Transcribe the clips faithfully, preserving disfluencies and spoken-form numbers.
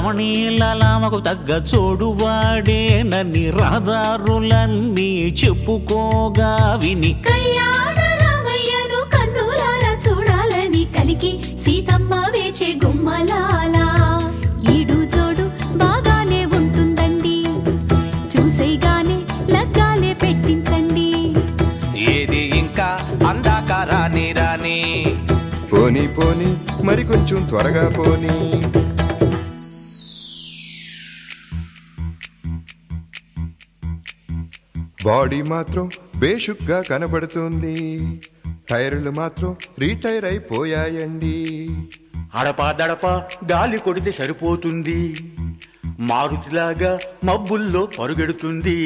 రమణీలలామకు తగ్గ చోడువాడేనని రహదారులన్నీ చెప్పుకోగా విని కళ్యాణ రామయ్యను కన్నులారా చూడాలని కలికి సీతమ్మ వేచే గుమ్మలాల ఈడు జోడు బాగానే ఉంటుందండి చూసేగానే లగ్గాలే పెట్టించండి ఏది ఇంకా అందాక రాని రాని పోనీ పోనీ మరి కొంచెం త్వరగా పోనీ బాడీ మాత్రం బేషుగ్గా కనబడుతుంది టైర్లు మాత్రం రీటైర్ అయిపోయాయండి అడపా దడప గాలి కొడితే సరిపోతుంది మారుతిలాగా మబ్బుల్లో పరుగెడుతుంది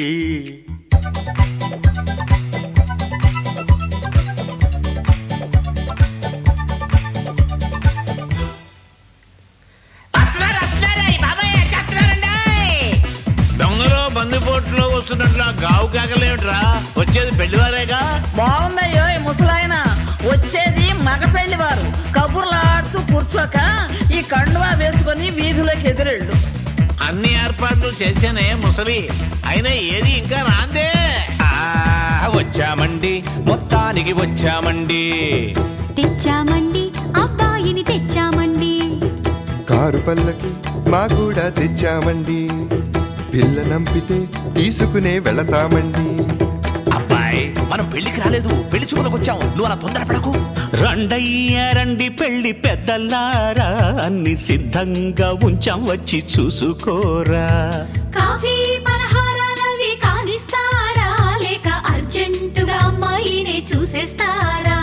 బందిపోట్లో వస్తున్నట్లు గావు కాకలేమిట్రా వచ్చేది పెళ్లివారేగా బాగుందయ్యో ఈ ముసలాయన వచ్చేది మగ పెళ్లివారు కబుర్లాడుతూ కూర్చోక ఈ కండువా వేసుకొని వీధిలోకి ఎదురెళ్ళు అన్ని ఏర్పాట్లు చేసేనే ముసలి అయినా ఏది ఇంకా రాందే వచ్చామండి మొత్తానికి వచ్చామండి తెచ్చామండి అబ్బాయిని తెచ్చామండి కారు పల్లకి మా కూడా తెచ్చామండి పిల్ల నంపితే తీసుకునే వెళతామండి అబ్బాయి మనం పెళ్లికి రాలేదు పెళ్లి చూపులకు వచ్చాము నువ్వు అలా తొందరపడకు రండయ్య రండి పెళ్లి పెద్దలారా అన్ని సిద్ధంగా ఉంచాం వచ్చి చూసుకోరా కాఫీ పలహారాలవి కానిస్తారా లేక అర్జెంటుగా అమ్మాయినే చూసేస్తారా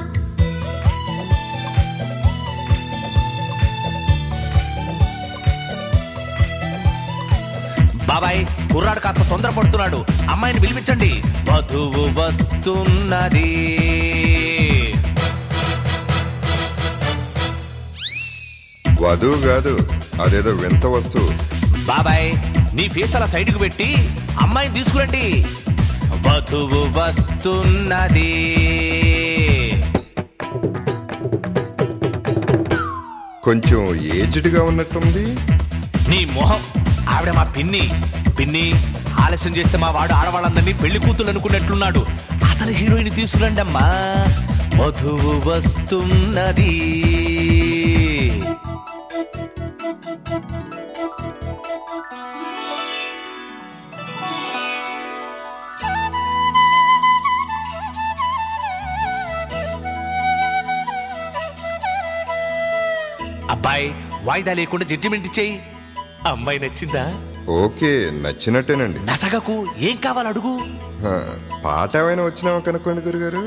బాబాయ్ కుర్రాడు కాస్త తొందరపడుతున్నాడు అమ్మాయిని పిలిపించండి వధువు వస్తున్నది వధువు కాదు అదేదో వింత వస్తువు బాబాయ్ నీ ఫేస్ అలా సైడ్కు పెట్టి అమ్మాయిని తీసుకురండి వధువు వస్తున్నది కొంచెం ఏజ్డ్గా ఉన్నట్టుంది నీ మొహం ఆవిడ మా పిన్ని పిన్ని ఆలస్యం చేస్తే మా వాడు ఆడవాళ్ళందరినీ పెళ్లి కూతురు అనుకున్నట్లున్నాడు అసలు హీరోయిన్ తీసుకురండి అమ్మా వధువు వస్తున్నది అబ్బాయి వాయిదా లేకుండా జడ్జిమెంట్ ఇచ్చేయి అమ్మాయి నచ్చిందా ఓకే నచ్చినట్టేనండి నసగకు ఏం కావాలి అడుగు పాట ఏమైనా వచ్చినావా కనుక్కోండి గురుగారు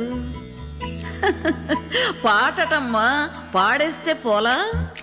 పాటటమ్మా పాడేస్తే పోలా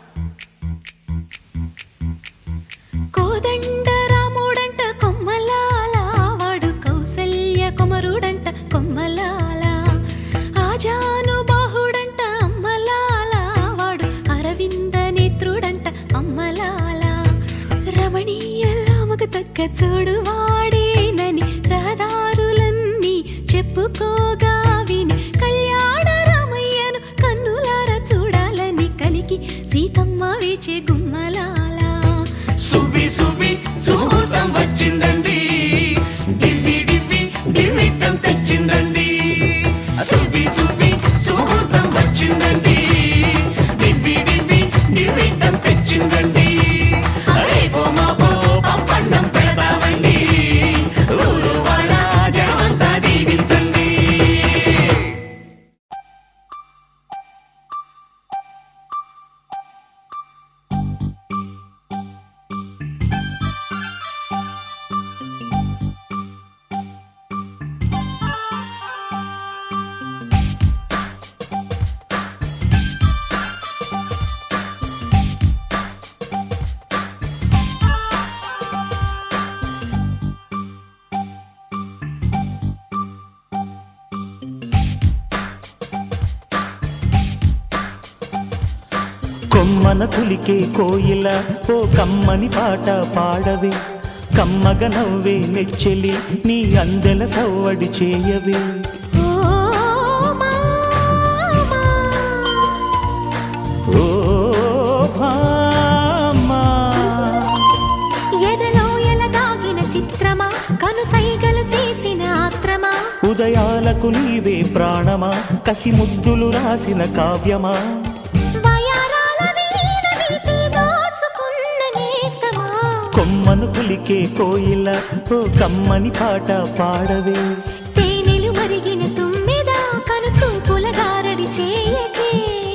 కోదండ రాముడంట కొమ్మలాల వాడు కౌసల్య కుమరుడంట కొమ్మలాల ఆజాను బాహుడంట అమ్మలాల వాడు అరవింద నేత్రుడంట అమ్మలాల రమణీయలామకు తగ్గ చూడు వాడేనని రహదారులన్నీ చెప్పుకోగా విని కళ్యాణ రామయ్యను కన్నులారా చూడాలని కలికి సీతమ్మ వేచే గుమ్మలాల సువ్వి సువ్వి సుముహూర్తం వచ్చిందండి డివ్వి డివ్వి డివ్విట్టం తెచ్చిందండి సువ్వి సువ్వి సుముహూర్తం వచ్చిందండి డివ్వి డివ్వి డివ్విట్టం తెచ్చిందండి రేపో మాపో పప్పన్నం పెడతామండి ఊరు వాడ జనమంతా దీవించండి కొమ్మన కులికే కోయిల ఓ కమ్మని పాట పాడవే కమ్మగ నవ్వే నెచ్చెలి నీ అందెల సవ్వడి చేయవే ఓ భామా ఉదయాలకు నీవే ప్రాణమా కసి ముద్దులు రాసిన కావ్యమా కొమ్మను కులికే కోయిల ఓ కమ్మని పాట పాడవే తేనెలు మరిగిన తుమ్మెద కను చూపుల గారడి చేయకే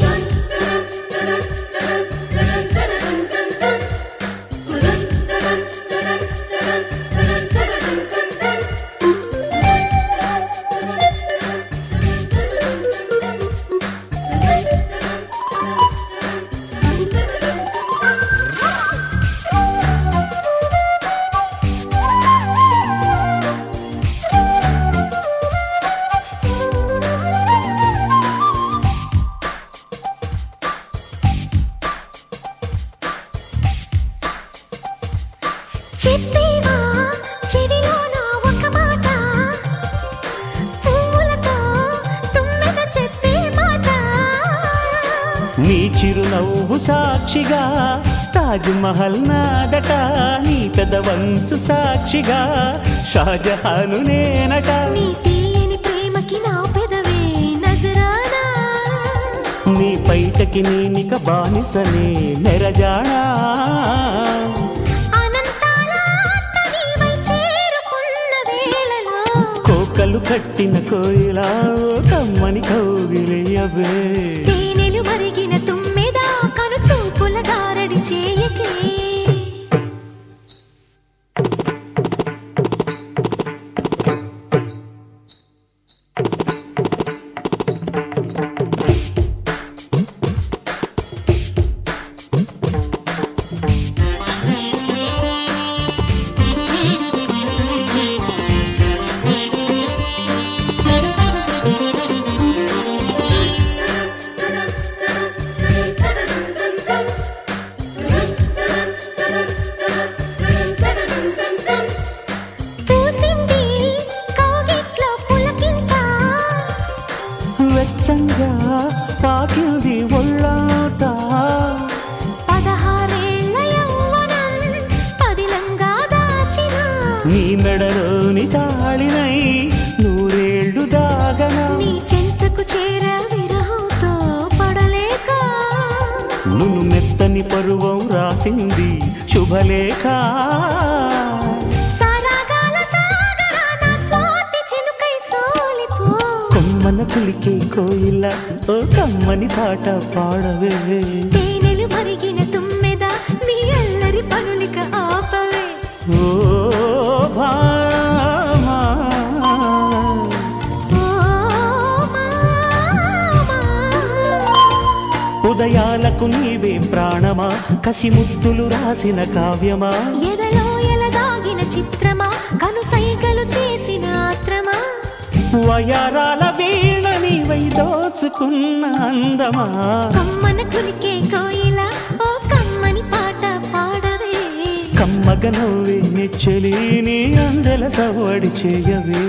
చెప్పేవా చెవిలో నా ఒక మాట పువ్వులతో తుమ్మెద చెప్పే మాట నీ చిరునవ్వు సాక్షిగా తాజ్ మహల్ నాదట నీ పెదవంచు సాక్షిగా షాజహాను నేనట నీ తీయని ప్రేమకి నా పెదవే నజరానా నీ పైటకి నేనిక బానిసనే నెరజానా కోకలు కట్టిన కోయిలా కమ్మని కౌగిలియవే తేనెలు మరిగిన తుమ్మెద కను చూపుల గారడి చేయకే వెచ్చంగా పాకింది ఒళ్ళాట పదహారేళ్ల యవ్వనం పదిలంగా దాచిన నీ మెడలోని తాళినై నూరేళ్లు దాగన నీ చెంతకు చేర విరహంతో పడలేక నును మెత్తని పరువం రాసింది శుభలేఖ కొమ్మన కులికే కోయిల ఓ కమ్మని పాట పాడవే తేనెలు మరిగిన తుమ్మెద నీ అల్లరి పనులిక ఆపవే ఓ భామా ఓ మామా ఉదయాలకు నీవే ప్రాణమా కసి ముద్దులు రాసిన కావ్యమా ఎదలో ఎలదాగిన చిత్రమా కను సైగలు చేసిన ఆత్రమా వయారాల వీణ నీవై దోచుకున్న అందమా కమ్మన కులికే కోయిల ఓ కమ్మని పాట పాడవే కమ్మగ నవ్వే నెచ్చెలి నీ అందెల సవ్వడి చేయవే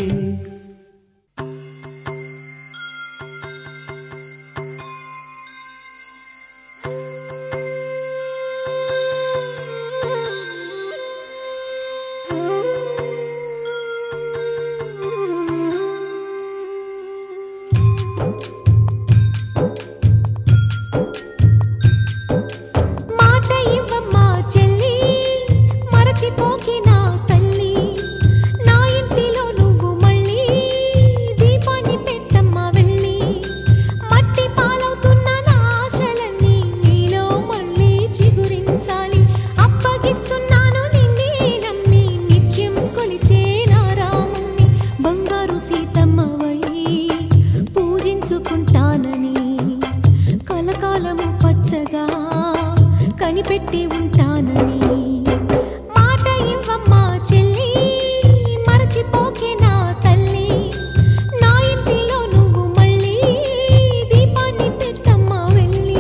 మాట ఇవ్వమ్మా చెల్లి మరచిపోకి నా తల్లి నా ఇంటిలో నువ్వు మళ్ళీ దీపాన్ని పెట్టమ్మా వెళ్ళి మట్టి పాలవుతున్న నా ఆశలన్నీ నీలో మళ్ళీ చిగురించాలి అప్పగిస్తున్నాను నిన్నే నమ్మి నిత్యం కొలిచే నా రాముణ్ణి బంగారు సీతమ్మవై పూజించుకుంటానని కలకాలము పచ్చగా కనిపెట్టి ఉంటానని మాట ఇవ్వమ్మా చెల్లి మరచిపోకే నా తల్లి నా ఇంటిలో నువ్వు మళ్ళీ దీపాన్ని పెట్టమ్మా వెళ్ళి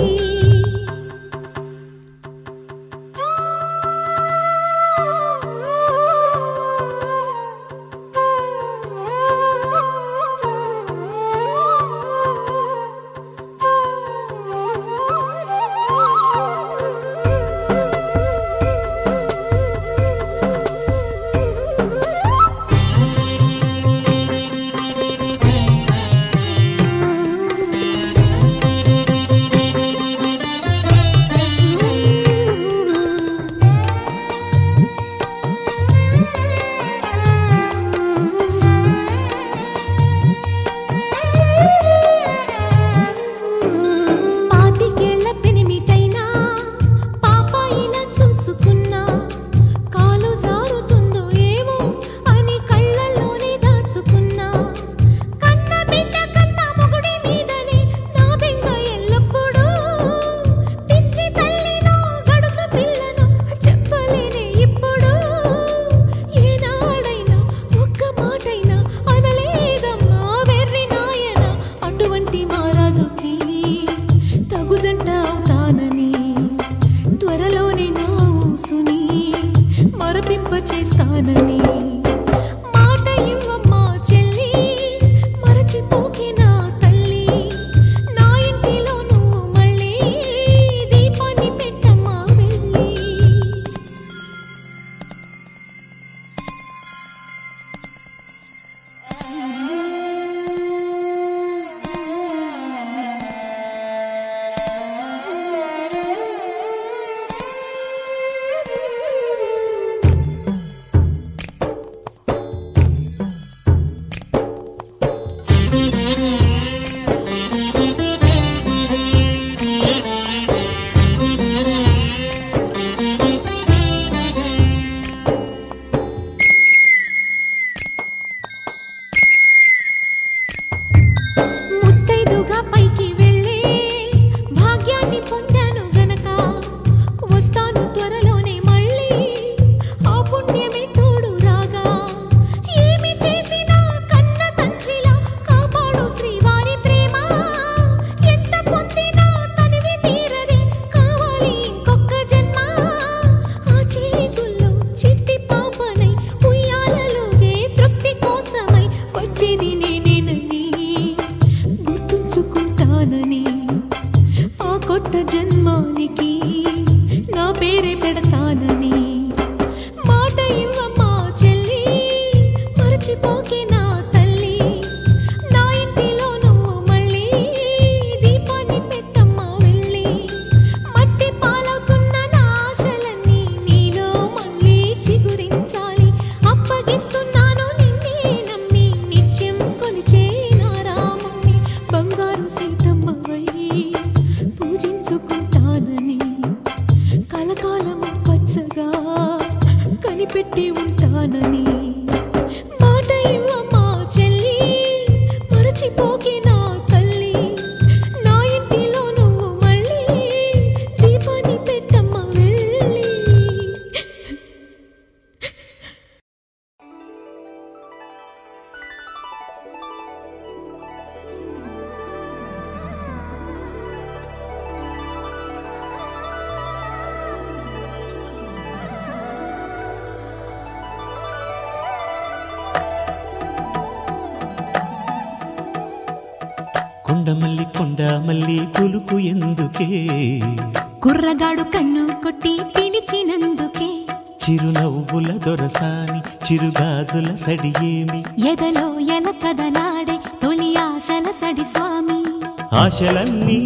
కొండమల్లి కొండమల్లి కులుకు ఎందుకే కుర్రగాడు కన్ను కొట్టి పిలిచినందుకే చిరునవ్వుల దొరసాని చిరుగాజుల సడియేమి ఎదలో ఎల కదలాడే తొలి ఆశల సడి స్వామి ఆశలన్నీ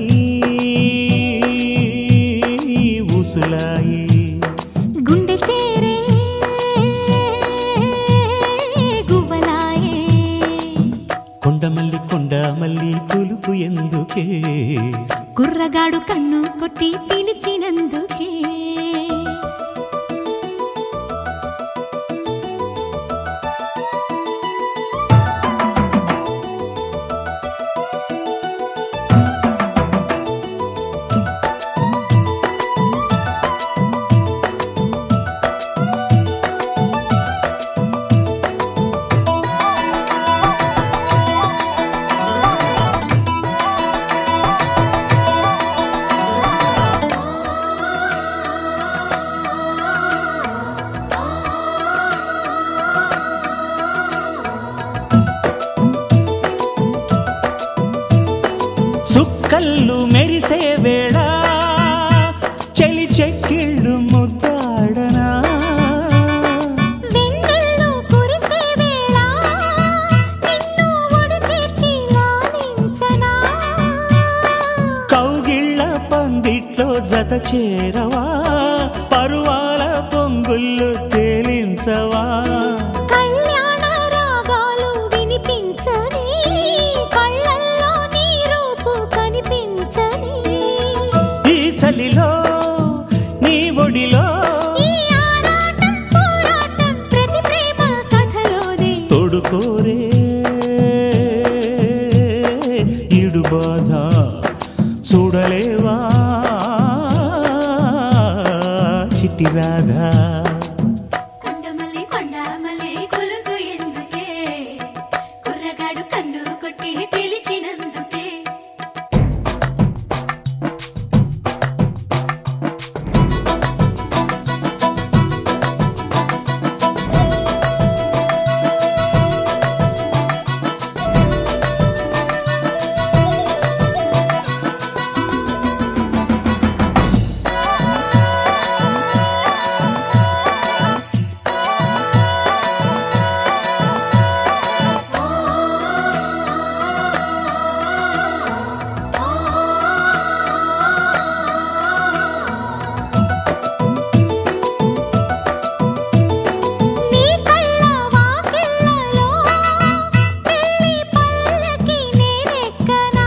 ఊసులాయి గుండె చేరే గువ్వలాయే కొండమల్లి కొండమల్లి కులుకు ఎందుకే కుర్రగాడు కన్ను కొట్టి పిలిచినందుకే సుక్కళ్ళు మెరిసే వేళ చెలి చెక్కిళ్ళు ముద్దాడనా వెన్నెల్లో కురిసే వేళ నిన్ను ఒడి చేర్చి లాలించనా కౌగిళ్ళ పందిట్లో జత చేరవా పరువాల పొంగుళ్ళు తేలించవా కళ్యాణ రాగాలు వినిపించని కళ్ళల్లో నీ రూపు కనిపించని ఈ చలిలో నీ ఒడిలో ఈ ఆరాటం పోరాటం ప్రతి ప్రేమ కథలోదే తోడుకోరే ఈడు బాధ చూడలేవా చిట్టి రాధా కొండమల్లి కొండమల్లి కొలుకు ఎందుకే కుర్రగాడు కన్ను కొట్టి పిలిచినందుకే నీ కళ్ళ వాకిళ్ళలో పెళ్లి పల్లకి నేనెక్కనా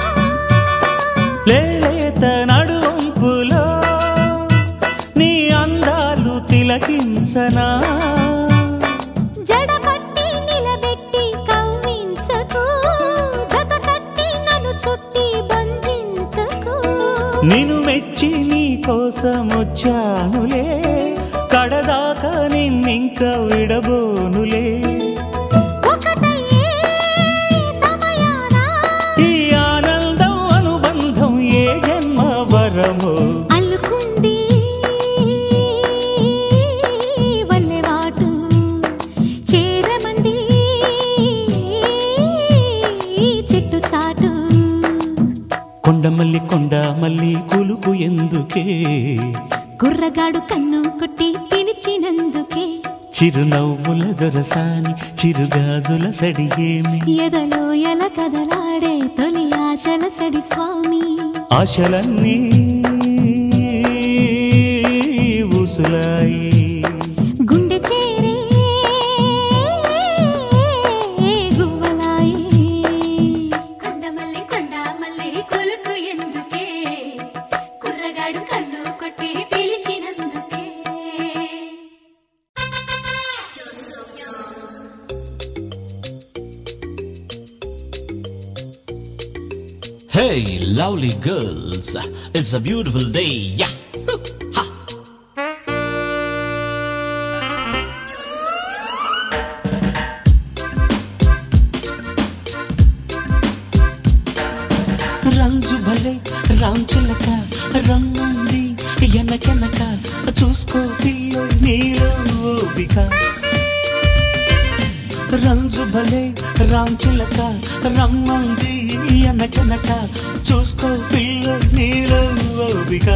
లేలేత నడువంపులో నీ అందాలు తిలకించనా జడపట్టి నిలబెట్టి కవ్వించకు జత కట్టి నన్ను చుట్టి బంధించకు నిన్ను మెచ్చి నీ కోసం వచ్చానులే కడదాకా నిన్నింక విడబోనులే ఒకటయ్యే సమయాన ఈ ఆనందం అనుబంధం ఏ జన్మ వరమో అల్లుకుంది వల్లెవాటు చేరమంది చెట్టు చాటు కొండమల్లి కొండమల్లి కులుకు ఎందుకే కుర్రగాడు కన్ను కొట్టి పిలిచినందుకే చిరునవ్వుల దొరసాని చిరుగాజుల సడియేమి ఎదలో ఎల కదలాడే తొలి ఆశల సడి స్వామి ఆశలన్నీ ఊసులాయి గుండె చేరే గువ్వలాయే కొండమల్లి కొండమల్లి కొలుకు ఎందుకే కుర్రగాడు కన్ను కొట్టి పిలిచినందుకే Hey, lovely girls, it's a beautiful day, yeah. Ha. రంజు భలే రాంచిలక రమ్మంది ఎనకెనక చూసుకో పిల్లో నీలో ఓపిక రంజు భలే రాంచిలక రమ్మంది ఎనకెనక చూసుకో పిల్ల నీలో ఓపిక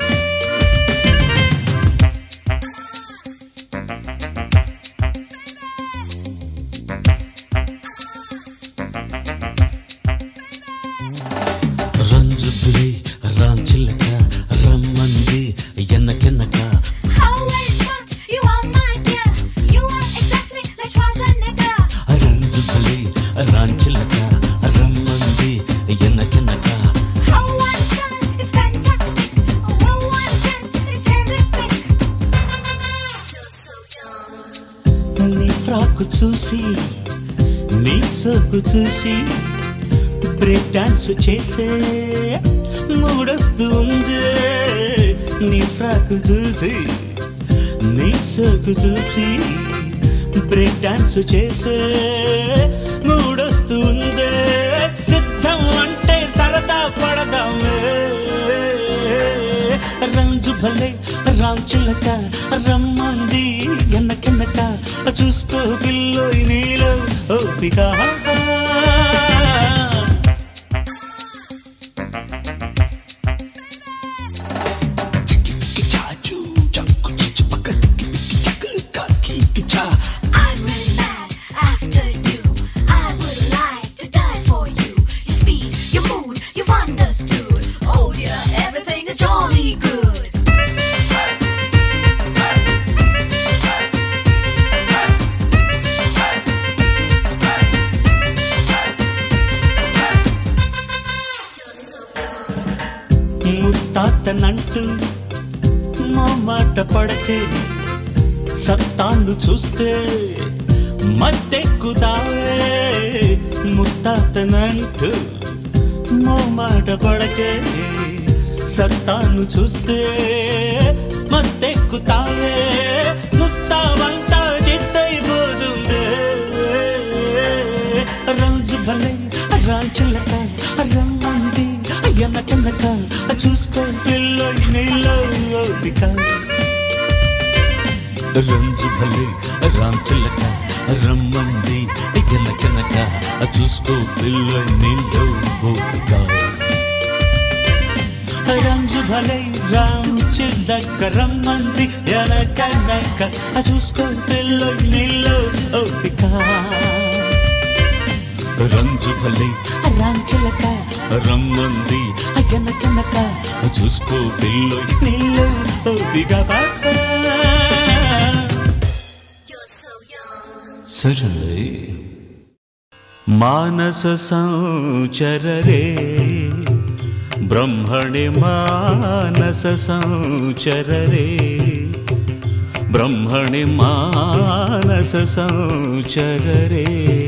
రంజుబులే రాంచిలక రమ్మంది ఎనకెనక రంజుబులే రాంచిలక రమ్మంది ఎనకెనక నీ ఫ్రాకు చూసి నీ సోకు చూసి బ్రేక్ డాన్స్ చేసే మూడొస్తుంది నీ ఫ్రాకు చూసి నీ సోకు చూసి బ్రేక్ డాన్స్ చేసే మూడొస్తుంది సిద్ధం అంటే సరదా పడదామే రంజు భలే రాంచిలక రమ్మంది ఎన్నకెన్నక చూసుకో పిల్లో నీలో ఓపిక I'm really mad after you. I would like to die for you. Your speed, your mood, you've understood. Oh dear, everything is jolly good. ముత్తాతనంటూ మా మాట పడకే సత్తాను చూస్తే మత్తెక్కుతావే ముత్తాతనంటూ మా మాట పడకే సత్తాను చూస్తే మత్తెక్కుతావే ముస్తావంతా చిత్తైపోతుంది రంజు భలే రాంచిలక రమ్మంది ఎనకెనక చూసుకో పిల్ల నీలో ఓపిక రంజు భలే రాంచిలక రమ్మంది ఎనకెనక చూసుకో పిల్ల నీలో ఓపిక రంజు భలే రాంచిలక రమ్మంది ఎనకెనక చూసుకో పిల్ల నీలో ఓపిక రంజు భలే రాంచిలక రమ్మంది ఎనకెనక చూసుకో పిల్ల నీలో ఓపిక Certainly. मानस संचर रे ब्रह्मणे मानस संचर रे ब्रह्मणे मानस संचर रे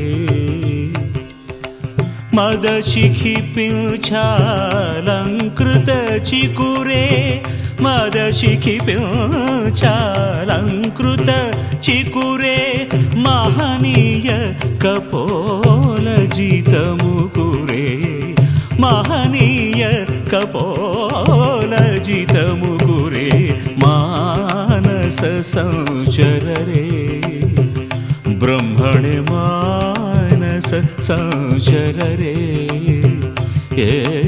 मदशिखि पिंचालंकृत चिकुरे मदशिखि पिंचालंकृत चिकुरे महनीय कपोल जितमुकुरे महनीय कपोल जितमुकुरे मानस संचर रे ब्रह्मणे मानस संचर रे ए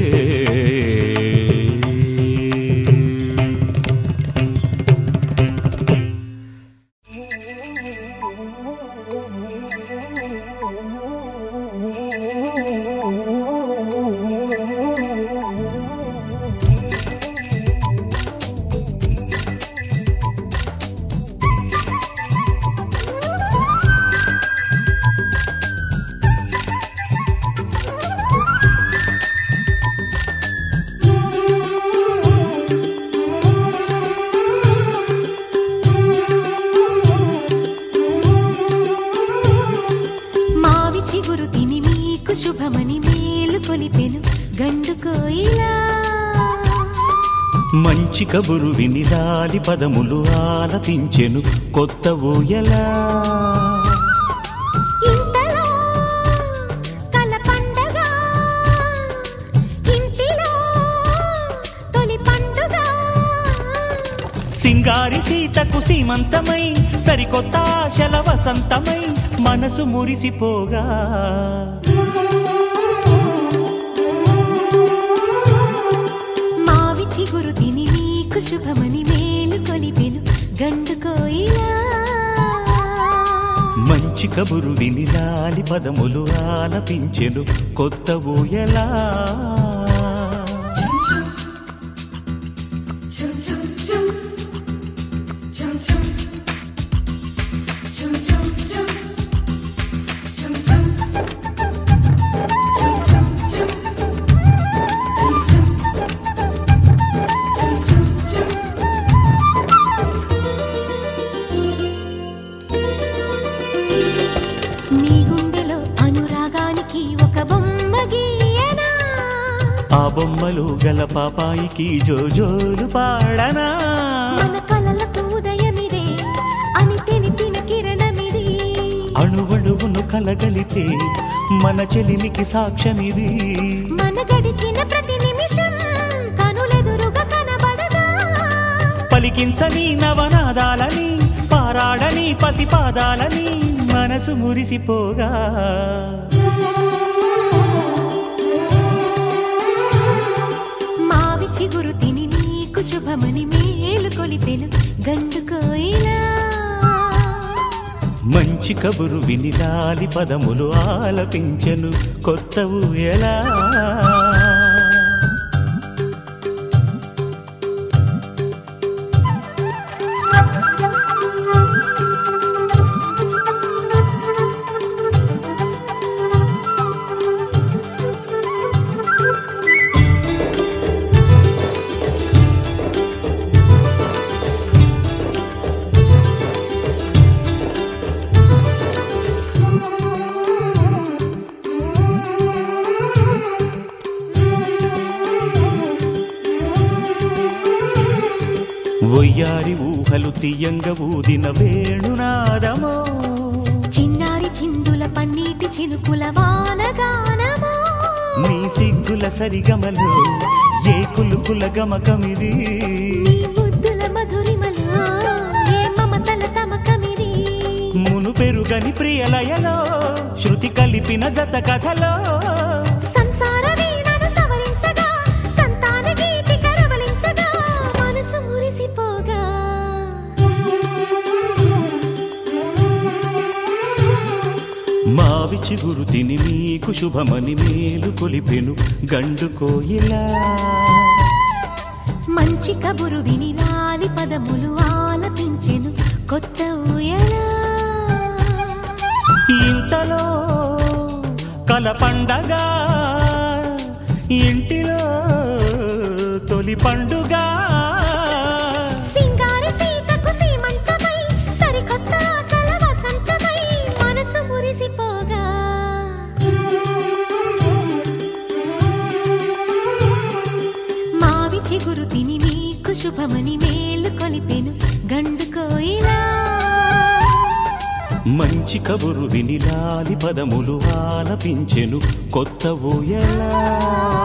మంచి కబురు విని లాలి పదములు ఆలపించెను కొత్త ఊయలా సింగారి సీతకు సీమంతమై సరికొత్త ఆశల వసంతమై మనసు మురిసిపోగా శుభమని మేలు కొలిపెను గండు కోయిలా. మంచి కబురు విని లాలి పదములు ఆలపించెను కొత్త ఊయలా. ఆ బొమ్మలు గల పాపాయికి జోజోలు పాడనా. మన కలలకు ఉదయమిదే అని తెలిపిన కిరణమిది. అణువణువును కలగలితే మన చెలిమికి సాక్ష్యమిది. మన గడిచిన ప్రతి నిమిషం కనులెదురుగా కనబడదా. పలికించని నవనాదాలని పారాడని పసిపాదాలని మనసు మురిసిపోగా. చిగురు తిని నీకు శుభమని మేలు కొలిపెను గండు కోయిలా. మంచి కబురు విని లాలి పదములు ఆలపించెను కొత్త ఊయలా. ఒయ్యారి ఊహలు తీయంగ ఊదిన వేణునాదమో. చిన్నారి చిందుల పన్నీటి చినుకుల వానగానమో. నీ సిగ్గుల సరిగమలో ఏ కులుకుల గమకమిది. నీ ముద్దుల మధురిమలో ఏ మమతల తమకమిది. మును పెరుగని ప్రియలయలో శృతి కలిపిన జత కథలో. సంసార వీణను సవరించగా సంతాన గీతి కరవలించగా మనసు మురిసిపోగా. మావి చిగురు తిని నీకు శుభమని మేలు కొలిపెను గండు కోయిలా. మంచి కబురు విని లాలి పదములు ఆలపించెను కొత్త ఊయలా. ఇంతలో కల పండగ ఇంటిలో తొలి పండుగ. సింగారి సీతకు సీమంతమై సరికొత్త ఆశల వసంతమై మనసు మురిసిపోగా. మావి చిగురు తిని నీకు శుభమని మేలు కొలిపెను గండు కోయిలా. మంచి కబురు విని లాలి పదములు ఆలపించెను కొత్త ఊయలా.